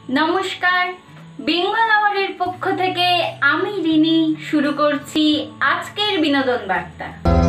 নমস্কার, বেঙ্গল আওয়ারের পক্ষ থেকে আমি রিনি শুরু করছি আজকের বিনোদন বার্তা।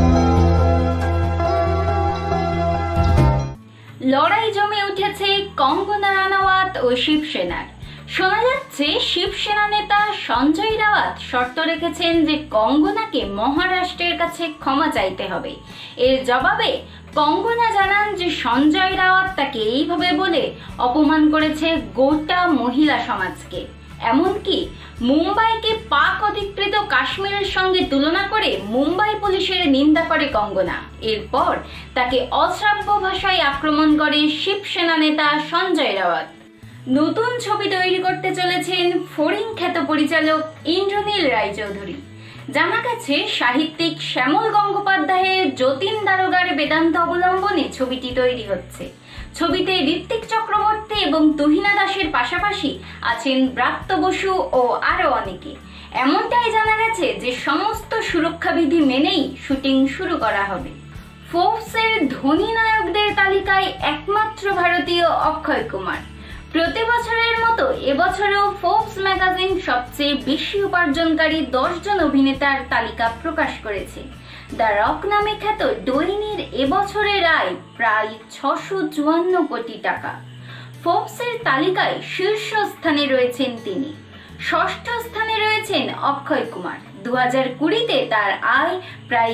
লড়াই জমে উঠেছে কঙ্গনা রানাওয়াত ও শিবসেনার। শোনা যাচ্ছে শিবসেনা নেতা সঞ্জয় রাওয়াত শর্ত রেখেছেন যে কঙ্গনাকে মহারাষ্ট্রের কাছে ক্ষমা চাইতে হবে। এর জবাবে কঙ্গনা জানান যে সঞ্জয় রাওয়াত তাকে এইভাবে বলে অপমান করেছে গোটা মহিলা সমাজকে। এমনকি মুম্বাইকে পাক অধিকৃত কাশ্মীরের সঙ্গে তুলনা করে মুম্বাই পুলিশের নিন্দা করে কঙ্গনা। এরপর তাকে অশ্রাব্য ভাষায় আক্রমণ করে শিবসেনা নেতা সঞ্জয় রাওয়াত। নতুন ছবি তৈরি করতে চলেছেন ফড়িং খ্যাত পরিচালক ইন্দ্রনীল রায়চৌধুরী। জানা গেছে সাহিত্যিক শ্যামল গঙ্গোপাধ্যায়ের যতীন দারোগার বেদান্ত অবলম্বনে ছবিটি তৈরি হচ্ছে। ছবিতে ঋত্বিক চক্রবর্তী এবং তুহিনা দাসের পাশাপাশি আছেন ব্রাত্য বসু ও আরো অনেকে। এমনটাই জানা গেছে যে সমস্ত সুরক্ষাবিধি মেনেই শুটিং শুরু করা হবে। ফোর্বসের ধনী নায়কদের তালিকায় একমাত্র ভারতীয় অক্ষয় কুমার। প্রতি বছরের মতো এবছরেও ফোর্বস ম্যাগাজিন সবচেয়ে বেশি উপার্জনকারী 10 জন অভিনেতার তালিকা প্রকাশ করেছে। দ্য রক নামে খ্যাত ডোইনির এবছরের আয় প্রায় 654 কোটি টাকা। ফোর্বসের তালিকায় শীর্ষস্থানে রয়েছেন তিনি। ষষ্ঠ স্থানে রয়েছেন অক্ষয় কুমার। 2020-তে তার আয় প্রায়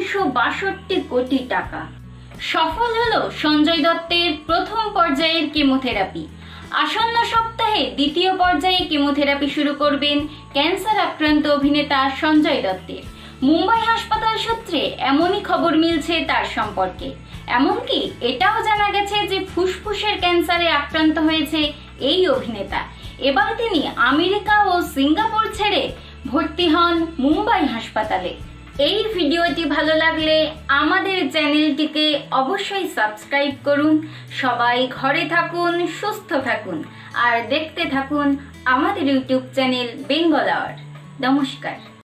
362 কোটি টাকা। সফল হলো সঞ্জয় দত্তের প্রথম পর্যায়ের কেমোথেরাপি। আসন্ন সপ্তাহে দ্বিতীয় পর্যায়ে কেমোথেরাপি শুরু করবেন ক্যান্সার আক্রান্ত অভিনেতা সঞ্জয় দত্তের। মুম্বাই হাসপাতাল সূত্রে এমনই খবর মিলছে তার সম্পর্কে। এমনকি এটাও জানা গেছে যে ফুসফুসের ক্যান্সারে আক্রান্ত হয়েছে এই অভিনেতা। এবার তিনি আমেরিকা ও সিঙ্গাপুর ছেড়ে ভর্তি হন মুম্বাই হাসপাতালে। এই ভিডিওটি ভালো লাগলে আমাদের চ্যানেলটিকে অবশ্যই সাবস্ক্রাইব করুন। সবাই ঘরে থাকুন, সুস্থ থাকুন আর দেখতে থাকুন আমাদের ইউটিউব চ্যানেল বেঙ্গল আওয়ার। নমস্কার।